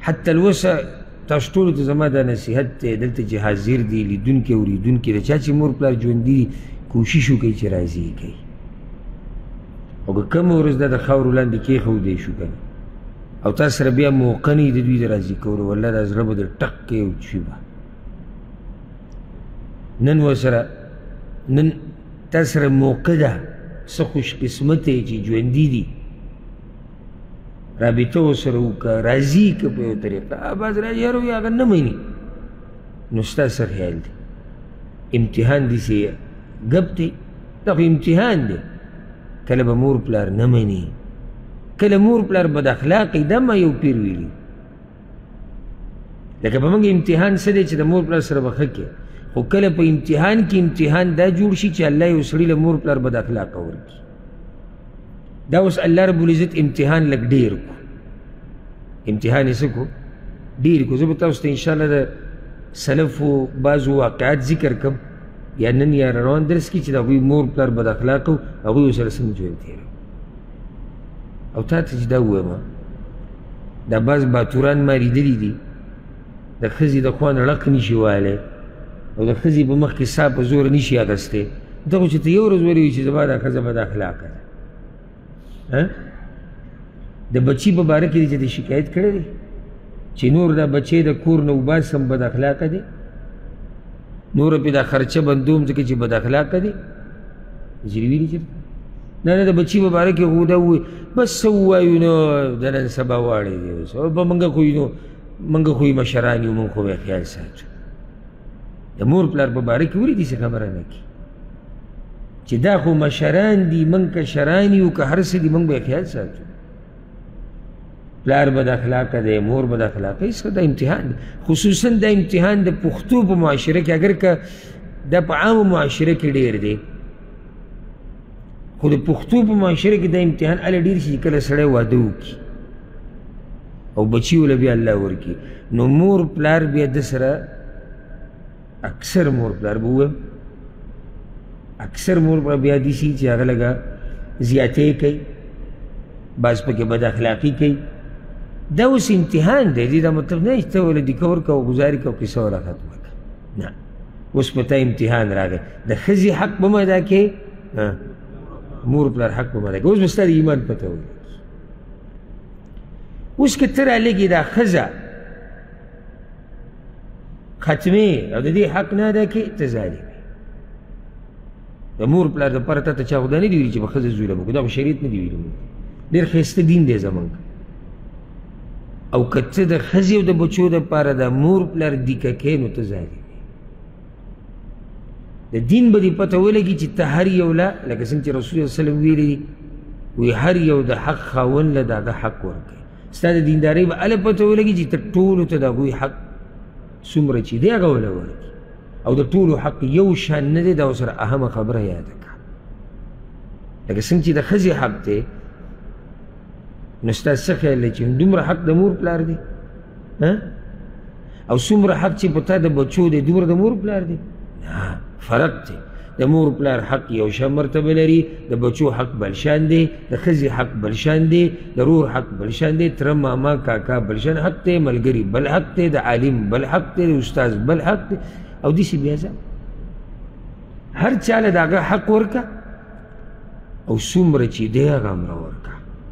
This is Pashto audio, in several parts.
حتی الوسه تاسو ټولو ته زما دا نصیحت دی دلته چې حاضر دي لیدونکي اورېدونکي د چا چې مور پلار ژوندي دي کوشش وکړئ چې راضي یې کوئ او که کومه ورځ دا د خاورو لاندې کېښودی شو که نه او تا سره بیا موقع نه وي د دوی د راضي کولو والله دا زړه به د ټک کوي او شي به نن ورسره نن تا سره موقع ده څه خوش قسمت یې چې ژوندي دي رابطه ورسره وکړه راضي که په یو طریقه بعض راځي یار وایي هغه نه مني نو ستا څه خیال دی امتحان داسې ګپ دی دا خو امتحان دی کله به مور پلار نه مني کله مور پلار بد اخلاقي دا ما یو پیر ویلي لکه په موږ امتحان څه دی چې د مور پلار سره به ښه کې خو کله په امتحان کې امتحان دا جوړ شي چې الله یو سړي له مور پلار بد اخلاقه ورکړي دا اوس الله رب العزت امتحان لږ ډېر کو امتحان یې څه کو ډېر کو زه به تاسو ته انشاءالله د سلفو بعضو واقعات ذکر کړم یا نن یا روان درس کې چې د هغوی مور پلار بد اخلاقه و هغوی ورسره څنګه ژوند تېروي او تا ته چې دا ووایم دا بعض باتوران ما لیدلي دي د ښځې د خوا نه ړق نشي وهلی او د ښځې په مخ کې سا په زوره نشي اخیستی ته خو چې ته یو ورځ ولیوي چې زما دا ښځه بد اخلاقه ده د بچي په باره کې دی چې د شکایت کړی دی چې نور دا بچی د کور نه وباسم بد اخلاقه دی نوره پې دا خرچه بندوم ځکه چې بد اخلاقه دی ځینې ویلي چېرته نه نه د بچي په باره کې خو دا ووایي بس څه ووایو نو د نن سبا واړی دی اوس په موږ خو نو موږ خو یې مشران یو موږ خو به خیال ساتو د مور پلار په باره کې ولې داسې خبره نه کړي چې دا خو مشران دي موږ کشران یو که هر څه دي موږ به خیال ساتو پلار بد اخلاقه دی مور بد اخلاقه هېڅ دا امتحان دی خصوصا دا امتحان د پښتو په معاشره کې اگر که دا په عامو معاشره کې ډېر دی خو د پښتو په معاشره کې دا امتحان هله ډېر شي چې کله سړی واده وکړي او بچي وله بیا الله ورکړي نو مور پلار بیا د سره اکثر مور پلار به ووایم اکثر مور پلار بیا داسې چې هغه لږه زیاتې کوي بعض پکې بد اخلاقي کوي دا اوس امتحان دی دې دا مطلب نه چې ته ولې دیکه ورکړه او ګزارې کړه او قصه وله ختمه کړه نه اوس په تا امتحان راغی د ښځې حق به مه ادا کوې مور پلار حق به مه ادا کوې اوس به ستا د ایمان پته ولګي اوس که ته رالېږې دا ښځه ختمې او د دې حق نه ادا کوې ته ظالم د مور پلار دپاره تا ته چا خو دا نه دي ویلي چې په ښځه ظلم وکړو دا خو شریعت نه دي ویلي ډېر ښایسته دین دی زموږ او که ته د ښځې او د بچو دپاره د مور پلار دیکه کوې نو ته ظالم د دین به دې پته ولګي چې ته هر یو له لکه څنګه چې رسول الله وسلم ویلي دي وایي هر یو د حق خاوند له د هغه حق ورکوي ستا د دیندارۍ به هله پته ولګي چې ته ټولو ته د هغوی حق څومره چې دی هغه وله ورکړي او د ټولو حق یو شان نه دی دا ورسره اهمه خبره یاده کړه لکه څنګه چې د ښځې حق دی نو ستا څه خیال دی چې دومره حق د مور پلار دی او څومره حق چې په تا د بچو دی دومره د مور پلار دی نه فرق دی د مور پلار حق یو شان مرتبه لري د بچو حق بل شان دی د ښځې حق بل شان دی د رور حق بل شان دی تره ماما کاکا بل شان حق دی ملګري بل حق دی د عالم بل حق دی د استاذ بل حق دی او داسې بیا ځه هر چا له د هغه حق ورکړه او څومره چې دی هغه همره ورکړه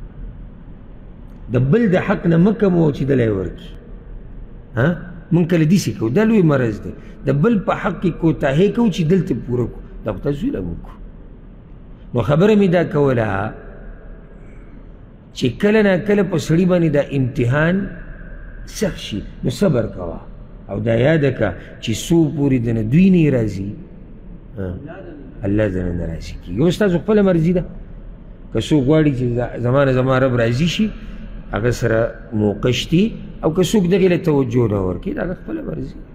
د بل د حق نه مه کموه چې دلی ورکړي مونږ کله داسې کوو دا لوی مرض دی د بل په حق کې کوتاهي کوو چې دلته پوره کړو دا خو ته ظلم وکړو نو خبره مې دا کوله چې کله نا کله په سړي باندې دا امتحان سخت شي نو صبر کوه او دا یاده که چې څو پورې د نه دوی نه راځي الله د نه راضي کېږي اوس تاسو خپله مرضي ده که څوک غواړي چې زما رب راضي شي هغه سره موقع شتي او که څوک دغې له توجه نه ورکړي دا هغه خپله مرضي